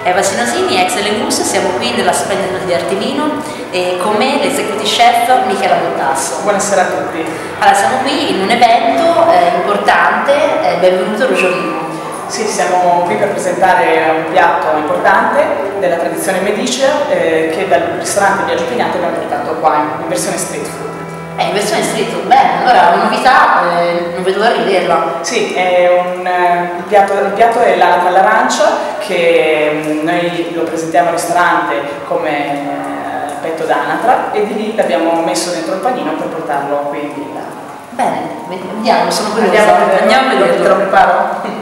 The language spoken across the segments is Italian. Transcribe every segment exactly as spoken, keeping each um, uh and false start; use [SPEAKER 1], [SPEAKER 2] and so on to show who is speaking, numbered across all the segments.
[SPEAKER 1] Eva Sinosini, ex Lemus, siamo qui nella splendida di Artemino e con me l'executive chef Michela Montasso.
[SPEAKER 2] Buonasera a tutti.
[SPEAKER 1] Allora, siamo qui in un evento eh, importante, eh, benvenuto Ruggiolino.
[SPEAKER 2] Sì, siamo qui per presentare un piatto importante della tradizione medicea eh, che dal ristorante Viaggio Pignate abbiamo portato qua in versione street food.
[SPEAKER 1] È in versione street food, bene, allora una novità, eh, non vedo l'ora di vederla.
[SPEAKER 2] Sì, è un, eh, il, piatto, il piatto è l'anatra all'arancia, che mh, noi lo presentiamo al ristorante come eh, petto d'anatra e di lì l'abbiamo messo dentro il panino per portarlo qui in villa.
[SPEAKER 1] Bene, vediamo, sono curiosa.
[SPEAKER 2] Andiamo a vederlo.
[SPEAKER 1] Andiamo a vederlo.
[SPEAKER 2] Te lo preparo?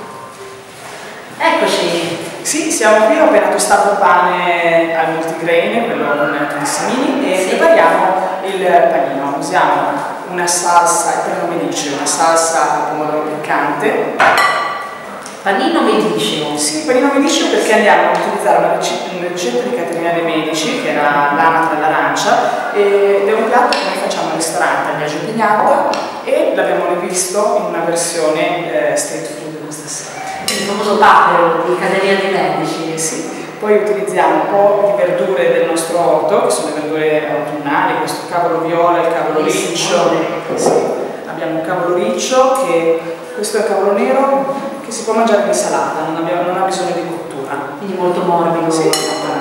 [SPEAKER 1] Eccoci.
[SPEAKER 2] Sì, siamo qui, ho appena tostato il pane al multigrain, quello con i semini, e sì, prepariamo il panino. Usiamo una salsa, il panino medice, una salsa a pomodoro piccante.
[SPEAKER 1] Panino medice?
[SPEAKER 2] Sì, panino medice perché andiamo a utilizzare una ricetta di Caterina De Medici, che era l'anatra all'arancia, ed è un piatto che noi facciamo al ristorante a Viaggio Pignata e l'abbiamo rivisto in una versione eh, street food questa sera.
[SPEAKER 1] Il famoso papero di Caterina De Medici.
[SPEAKER 2] Sì. Poi utilizziamo un po' di verdure del nostro orto, che sono le verdure autunnali, questo cavolo viola, il cavolo riccio. Sì. Abbiamo un cavolo riccio, che questo è il cavolo nero, che si può mangiare in insalata, non, abbiamo, non ha bisogno di cottura.
[SPEAKER 1] Quindi molto morbido.
[SPEAKER 2] Sì.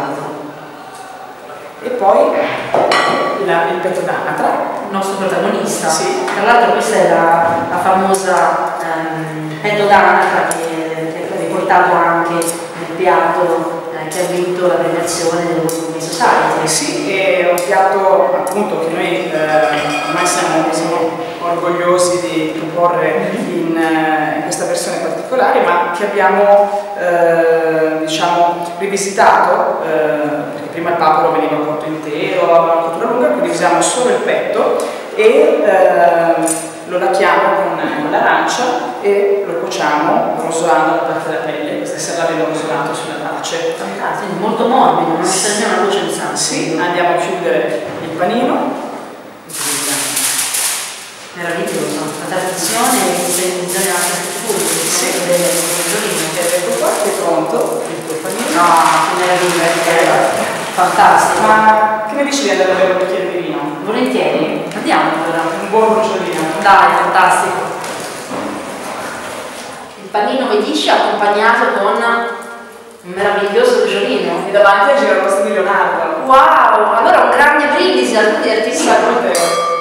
[SPEAKER 2] E poi la, il petto d'anatra.
[SPEAKER 1] Il nostro protagonista.
[SPEAKER 2] Sì.
[SPEAKER 1] Tra l'altro questa è la, la famosa ehm, petto d'anatra che riportato anche nel piatto eh, che ha vinto la premiazione dell'Open Society.
[SPEAKER 2] Sì, è un piatto appunto che noi eh, ormai siamo, siamo orgogliosi di proporre in, eh, in questa versione particolare, ma che abbiamo eh, diciamo rivisitato eh, perché prima il papero veniva cotto intero, aveva una cottura lunga, quindi usiamo solo il petto e eh, lo lacchiamo con, con l'arancia e lo cuociamo rosolando la parte della pelle. Questa sera l'abbiamo rosolato sulle brace.
[SPEAKER 1] Fantastico, molto morbido, non c'è una voce di sangue.
[SPEAKER 2] Sì, andiamo a chiudere il panino.
[SPEAKER 1] Meraviglioso, la tradizione e l'utilizzazione anche del food,
[SPEAKER 2] sì,
[SPEAKER 1] del Ruggiolino.
[SPEAKER 2] Ed ecco qua che è pronto il tuo panino.
[SPEAKER 1] No, che meraviglia, fantastico.
[SPEAKER 2] Ma che ne dici di andare a bere un bicchiere di vino?
[SPEAKER 1] Volentieri, andiamo allora.
[SPEAKER 2] Un buon Ruggiolino.
[SPEAKER 1] Dai, fantastico. Il panino medici accompagnato con un meraviglioso Ruggiolino.
[SPEAKER 2] E davanti a gira il nostro di Leonardo.
[SPEAKER 1] Wow, allora un grande brindisi a tutti gli artisti.
[SPEAKER 2] Salute.